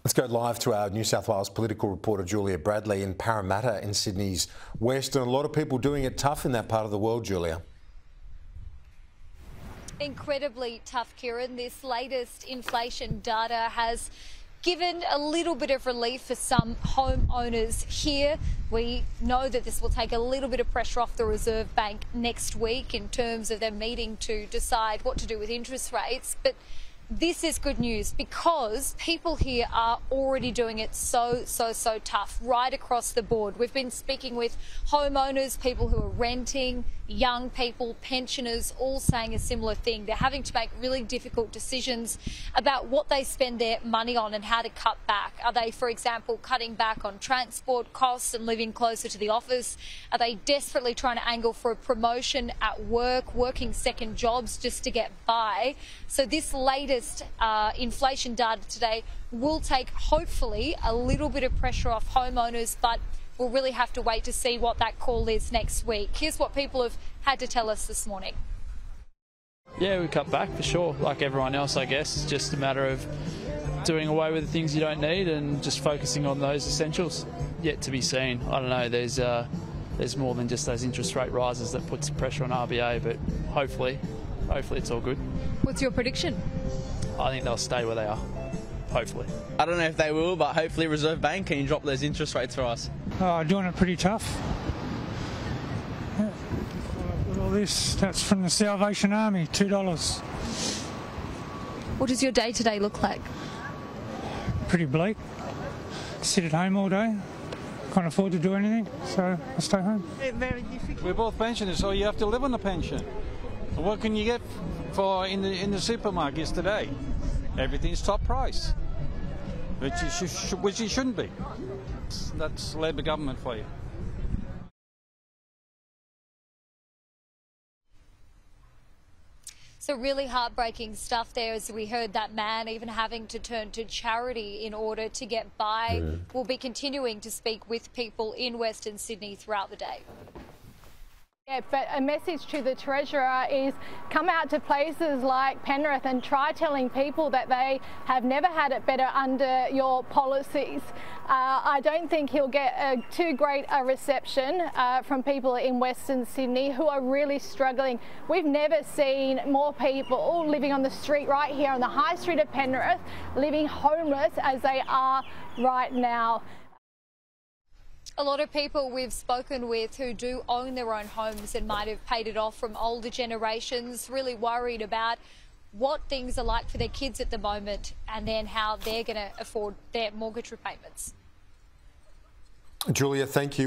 Let's go live to our New South Wales political reporter Julia Bradley in Parramatta in Sydney's west, and a lot of people doing it tough in that part of the world, Julia. Incredibly tough, Kieran. This latest inflation data has given a little bit of relief for some homeowners here. We know that this will take a little bit of pressure off the Reserve Bank next week in terms of them needing to decide what to do with interest rates. But this is good news because people here are already doing it so tough right across the board. We've been speaking with homeowners, people who are renting, young people, pensioners, all saying a similar thing. They're having to make really difficult decisions about what they spend their money on and how to cut back. Are they, for example, cutting back on transport costs and living closer to the office? Are they desperately trying to angle for a promotion at work, working second jobs just to get by? So this latest inflation data today will take, hopefully, a little bit of pressure off homeowners, but we'll really have to wait to see what that call is next week. Here's what people have had to tell us this morning. Yeah, we cut back for sure, like everyone else, I guess. It's just a matter of doing away with the things you don't need and just focusing on those essentials. Yet to be seen. I don't know, there's more than just those interest rate rises that puts pressure on RBA, but hopefully it's all good. What's your prediction? I think they'll stay where they are, hopefully. I don't know if they will, but hopefully Reserve Bank can drop those interest rates for us. Doing it pretty tough. Yeah. All this, that's from the Salvation Army, $2. What does your day-to-day look like? Pretty bleak. Sit at home all day. Can't afford to do anything, so I stay home. We're both pensioners, so you have to live on the pension. What can you get for in the supermarkets today? Everything's top price, which it shouldn't be. That's Labor government for you. So really heartbreaking stuff there, as we heard that man even having to turn to charity in order to get by. Yeah. We'll be continuing to speak with people in Western Sydney throughout the day. Yeah, but a message to the Treasurer is come out to places like Penrith and try telling people that they have never had it better under your policies. I don't think he'll get too great a reception from people in Western Sydney who are really struggling. We've never seen more people living on the street right here on the high street of Penrith, living homeless as they are right now. A lot of people we've spoken with who do own their own homes and might have paid it off from older generations, really worried about what things are like for their kids at the moment and then how they're going to afford their mortgage repayments. Julia, thank you.